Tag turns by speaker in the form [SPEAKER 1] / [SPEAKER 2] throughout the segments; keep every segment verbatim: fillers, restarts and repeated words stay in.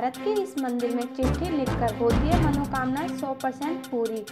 [SPEAKER 1] भारत के इस मंदिर में चिट्ठी लिखकर होती है मनोकामनाएं सौ परसेंट पूरी।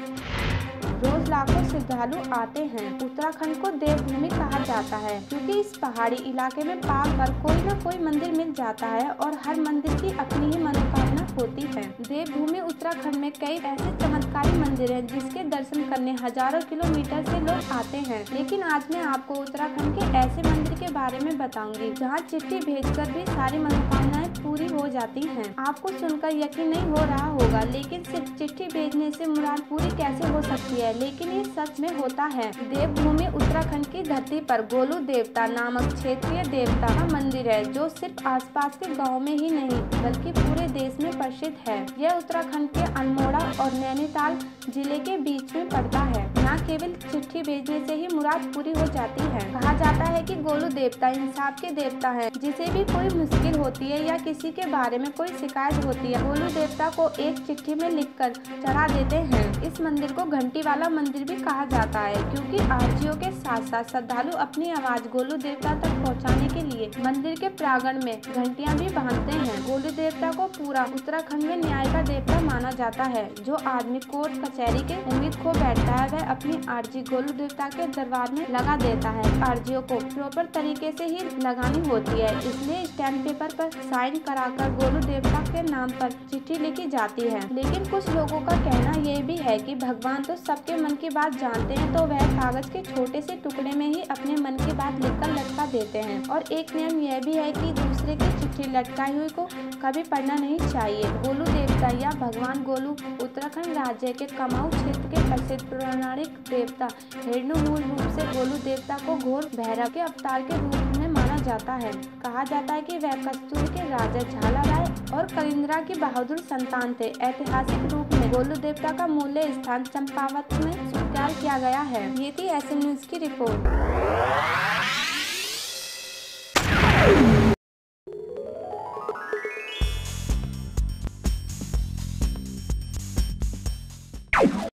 [SPEAKER 1] रोज लाखों श्रद्धालु आते हैं। उत्तराखंड को देवभूमि कहा जाता है क्योंकि इस पहाड़ी इलाके में पाल पर कोई न कोई मंदिर मिल जाता है और हर मंदिर की अपनी ही मनोकामना होती है। देवभूमि उत्तराखंड में कई ऐसे चमत्कारी मंदिर हैं जिसके दर्शन करने हजारों किलोमीटर से लोग आते हैं। लेकिन आज मैं आपको उत्तराखंड के ऐसे मंदिर के बारे में बताऊंगी जहां चिट्ठी भेजकर भी सारी मनोकामनाएं पूरी हो जाती हैं। आपको सुनकर यकीन नहीं हो रहा होगा, लेकिन सिर्फ चिट्ठी भेजने से मुराद पूरी कैसे हो सकती है, लेकिन ये सच में होता है। देवभूमि उत्तराखंड की धरती पर गोलू देवता नामक क्षेत्रीय देवता का मंदिर है जो सिर्फ आसपास के गाँव में ही नहीं बल्कि पूरे देश में प्रसिद्ध है। यह उत्तराखंड के अल्मोड़ा और नैनीताल जिले के बीच में पड़ता है। यहाँ केवल चिट्ठी भेजने से ही मुराद पूरी हो जाती है। कहा जाता है कि गोलू देवता इंसाफ के देवता है। जिसे भी कोई मुश्किल होती है या किसी के बारे में कोई शिकायत होती है, गोलू देवता को एक चिट्ठी में लिखकर चढ़ा देते हैं। इस मंदिर को घंटी वाला मंदिर भी कहा जाता है क्योंकि आरजियों के साथ साथ श्रद्धालु अपनी आवाज गोलू देवता तक पहुंचाने के लिए मंदिर के प्रांगण में घंटियां भी बांधते हैं। गोलू देवता को पूरा उत्तराखंड में न्याय का देवता माना जाता है। जो आदमी कोर्ट कचहरी के उम्मीद खो बैठता है वह अपनी आरजी गोलू देवता के दरबार में लगा देता है। आरजियों को प्रॉपर तरीके से ही लगानी होती है, इसलिए स्टैम्प पेपर पर साइन कराकर गोलू देवता के नाम पर चिट्ठी लिखी जाती है। लेकिन कुछ लोगों का कहना यह भी है कि भगवान तो सबके मन की बात जानते हैं, तो वह कागज के छोटे से टुकड़े में ही अपने मन की बात लिखकर लटका देते हैं। और एक नियम यह भी है कि दूसरे की चिट्ठी लटकाई हुई को कभी पढ़ना नहीं चाहिए। गोलू देवता या भगवान गोलू उत्तराखंड राज्य के कुमाऊं क्षेत्र के प्रसिद्ध पौराणिक देवता हिरण्य मूल रूप से गोलू देवता को घोर भैरव के अवतार के रूप में माना जाता है। कहा जाता है कि वह कस्तूर के राजा झाला राय और कलिंद्रा की बहादुर संतान थे। ऐतिहासिक रूप में गोलू देवता का मूल्य स्थान चंपावत में स्वीकार किया गया है। ये थी ऐसे न्यूज की रिपोर्ट।